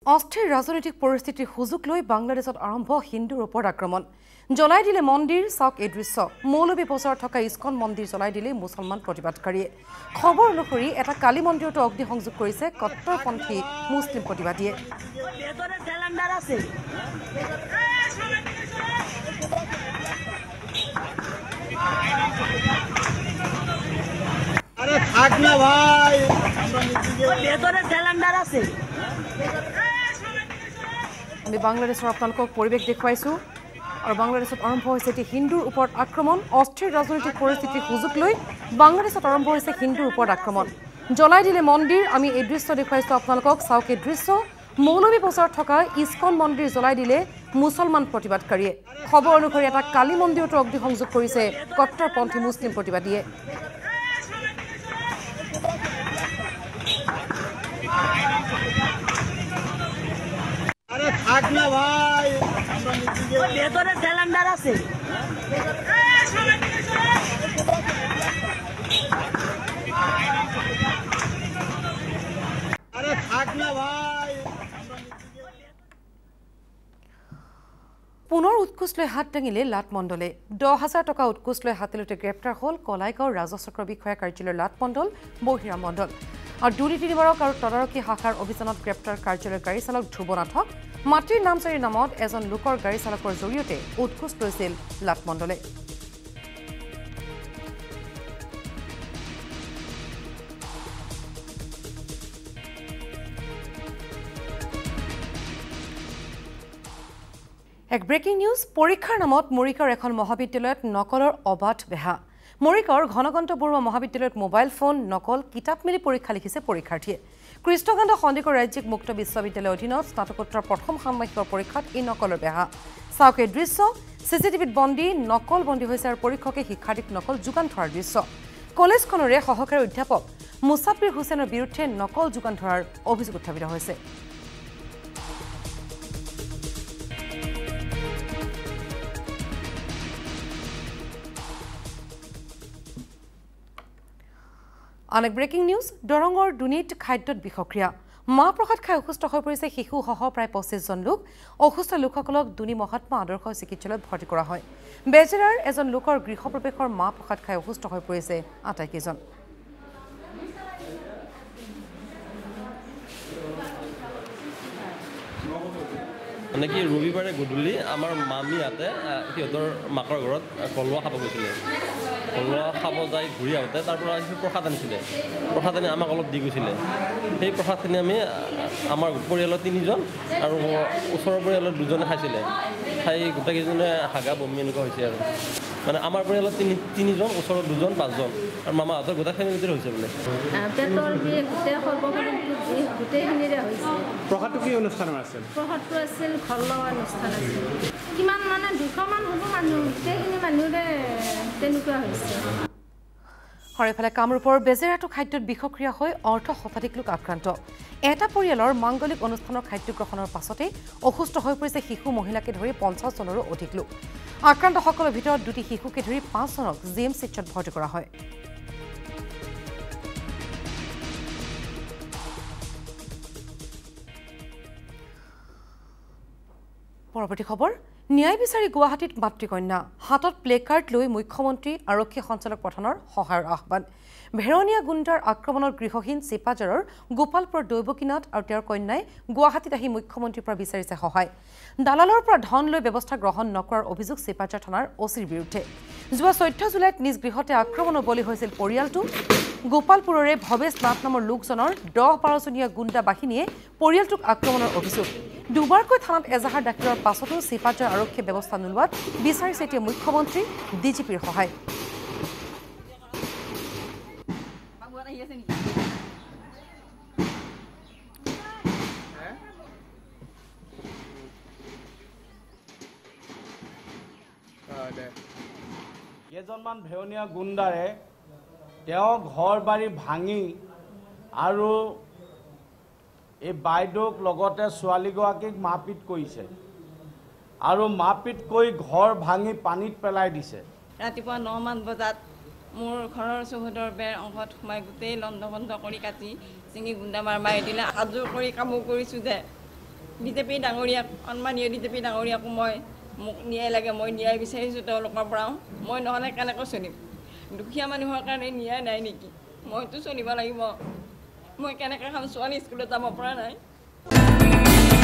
অস্থিৰ ৰাজনৈতিক পৰিস্থিতিৰ সুযোগ লৈ বাংলাদেশত আৰম্ভ হিন্দুৰ ওপৰত আক্ৰমণ জ্বলাই দিলে মন্দিৰ চাওক এই দৃশ্য মৌলবী বজাৰত থকা ইস্কন মন্দিৰ জ্বলাই দিলে মুছলমান প্ৰতিবাদকাৰীয়ে খবৰ অনুসৰি এটা কালী মন্দিৰতো অগ্নিসংযোগ কৰিছে কট্টৰপন্থী মুছলিম প্ৰতিবাদীয়ে আরে থাক না ভাই ভেতরে সিলিন্ডার আছে আমি বাংলাদেশৰ আপোনালোকক পৰিৱেশ দেখুৱাইছো আৰু বাংলাদেশত আৰম্ভ হৈছে এটি হিন্দুৰ ওপৰত আক্ৰমণ অস্থিৰ ৰাজনৈতিক পৰিস্থিতিৰ সুযোগ লৈ বাংলাদেশত আৰম্ভ হৈছে হিন্দুৰ ওপৰত আক্ৰমণ জ্বলাই দিলে মন্দিৰ আমি এই দৃশ্য দেখুৱাইছো আপোনালোকক চাওক এই দৃশ্য মৌলবী বজাৰত থকা ইস্কন মন্দিৰ জ্বলাই দিলে মুছলমান প্ৰতিবাদকাৰীয়ে খবৰ অনুসৰি এটা কালী মন্দিৰতো অগ্নিসংযোগ কৰিছে কট্টৰপন্থী মুছলিম প্ৰতিবাদীয়ে আরে থাক না ভাই ভেতরে সিলিন্ডার আছে আরে থাক না ভাই পুনৰ উৎকোচ লৈ হাত দাঙিলে লাটমণ্ডলে 10,000 টকা উৎকোচ লৈ হাতেলতে গ্ৰেপ্তাৰ হ'ল কলাইগাঁও ৰাজচক্ৰ বিষয়া কাৰ্যালয়ৰ লাটমণ্ডল বহিৰাম মণ্ডল আৰু দুৰ্নীতি নিবাৰক আৰু তদাৰকী শাখাৰ অভিযানত গ্ৰেপ্তাৰ কাৰ্যালয়ৰ গাড়ী চালক ধ্ৰুৱনাথক মাতৃৰ নামচাৰীৰ নামত এজন লোকৰ গাড়ী চালকৰ জৰিয়তে উৎকোচ লৈছিল লাটমণ্ডলে এক ব্ৰেকিং নিউজ পৰীক্ষাৰ নামত মৰিগাঁৱৰ এখন মহাবিদ্যালয়ত নকলৰ অবাধ বেহা মৰিগাঁৱৰ ঘনকন্ত বৰুৱা মহাবিদ্যালয়ত মোবাইল ফোন নকল কিতাপ মিলি পৰীক্ষা লিখিছে পৰীক্ষাৰ্থীয়ে কৃষ্ণকান্ত সন্দিকৈ ৰাজ্যিক মুক্ত বিশ্ববিদ্যালয়ৰ অধীনত স্নাতকোত্তৰ প্ৰথম ষান্মাসিকৰ পৰীক্ষাত এই নকলৰ বেহা চাওক এই দৃশ্য চিচিটিভিত বন্দী নকল বন্দী হৈছে আৰু পৰীক্ষকে শিক্ষাৰ্থীক নকল যোগান ধৰাৰ দৃশ্য কলেজখনৰে সহকাৰী অধ্যাপক মুছাফিৰ হুছেইনৰ বিৰুদ্ধে নকল যোগান ধৰাৰ অভিযোগ উত্থাপিত হৈছে অনেক ব্ৰেকিং নিউজ দৰঙৰ দুৰ্নীত খাদ্যত বিষক্ৰিয়া মাহ প্ৰসাদ খাই অসুস্থ হৈ পৰিছে শিশুসহ প্ৰায় 25 জন লোক অসুস্থ লোকসকলক দুনি মহাত্মা আদৰ্শ চিকিৎসালয়ত ভৰ্তি কৰা হয় বেজেৰাৰ এজন লোকৰ গৃহপ্ৰৱেশৰ মাহ প্ৰসাদ খাই অসুস্থ হৈ পৰিছে আটাইকেইজন মানে কি ৰবিবাৰে গধূলি আমাৰ মামী ইয়াতে সিহঁতৰ মাকৰ ঘৰত কলোৱা খাব গৈছিলে কলোৱা খাব যাই ঘূৰি আহোঁতে তাৰ পৰা প্ৰসাদ আনিছিলে প্ৰসাদ আনি আমাক অলপ দি গৈছিলে সেই প্ৰসাদখিনি আমি আমাৰ পৰিয়ালৰ 3জন আৰু ওচৰৰ পৰিয়ালৰ 2জনে খাইছিলে খাই গোটেইকেইজনে হাগা বমি এনেকুৱা হৈছে আৰু মানে আমাৰ পৰিয়ালৰ 3জন ওচৰৰ 2জন 5জন আৰু মামাহঁতৰ গোটেই ফেমিলিৰ হৈছে বোলে পেটৰ বিষ গোটেই সৰ্বশৰীৰটো বিষ গোটেইখিনিৰে হৈছে প্ৰসাদটো কি অনুষ্ঠানৰ আছিল প্ৰসাদটো আছিল ঘৰ লোৱা অনুষ্ঠান আছিল কিমান মানে 200 মান হ'ব মানুহ গোটেইখিনি মানুহৰে তেনেকুৱা হৈছে হৰেফালে কামৰূপৰ বেজেৰাটো খাদ্যত বিষক্ৰিয়া হৈ অৰ্ধ শতাধিক লোক আক্ৰান্ত এটা পৰিয়ালৰ মাংগলিক অনুষ্ঠানৰ খাদ্য গ্ৰহণৰ পাছতে অসুস্থ হৈ পৰিছে শিশু মহিলাকে ধৰি 50 জনৰো অধিক লোক আক্ৰান্তসকলৰ ভিতৰত 2টি শিশুকে ধৰি 5 জনক জিএমচিত ভৰ্তি কৰা হয় পৰৱৰ্তী খবৰ ন্যায় বিচাৰি গুৱাহাটীত মাতৃকন্যা হাতত প্লেকাৰ্ড লৈ মুখ্যমন্ত্ৰী আৰক্ষী সঞ্চালক প্ৰধানৰ সহায়ৰ আহ্বান ভেৰণীয়া গুণ্ডাৰ আক্ৰমণৰ গৃহহীন চিপাজাৰৰ গোপালপুৰৰ দৈৱকীনাথ আৰু তেওঁৰ কন্যাই গুৱাহাটীত আহি মুখ্যমন্ত্ৰীৰ পৰা বিচাৰিছে সহায় দালালৰ পৰা ধন লৈ ব্যৱস্থা গ্ৰহণ নকৰাৰ অভিযোগ চিপাজাৰ থানাৰ ওচিৰ বিৰুদ্ধে যোৱা 14 জুলাইত নিজ গৃহতে আক্ৰমণৰ বলি হৈছিল পৰিয়ালটো গোপালপুৰৰে ভৱেশ নাথ নামৰ লোকজনৰ 10-12 জনীয়া গুণ্ডা বাহিনীয়ে পৰিয়ালটোক আক্ৰমণৰ অভিযোগ দুবাৰকৈ থানাত এজাহাৰ দাখিলৰ পাছতো চিপাজাৰ আৰক্ষীয়ে ব্যৱস্থা নোলোৱাত বিচাৰিছে এতিয়া মুখ্যমন্ত্ৰী ডিজিপিৰ সহায় কেইজনমান ভেৰণীয়া গুণ্ডাৰে তেওঁ ঘৰ বাৰী ভাঙি আৰু এই বাইদেউক লগতে ছোৱালীগৰাকীক মাৰপিট কৰিছে আৰু মাৰপিট কৰি ঘৰ ভাঙি পানীত পেলাই দিছে ৰাতিপুৱা 9 মান বজাত মোৰ ঘৰৰ চৌহদৰ বেৰ অংশত সোমাই গোটেই লণ্ড ভণ্ড কৰি কাটি চিঙি গুণ্ডা মাৰি দিলে আজোৰ কৰি কামো কৰিছোঁ যে বিজেপি ডাঙৰীয়াক সন্মানীয় বিজেপি ডাঙৰীয়াকো মোক ন্যায় লাগে, মই ন্যায় বিচাৰিছোঁ তেওঁলোকৰ পৰাও। মই নহ'লে কেনেকৈ চলিম? দুখীয়া মানুহৰ কাৰণে ন্যায় নাই নেকি? মইতো চলিব লাগিব। মই কেনেকৈ খাম? ছোৱালী স্কুলত যাব পৰা নাই।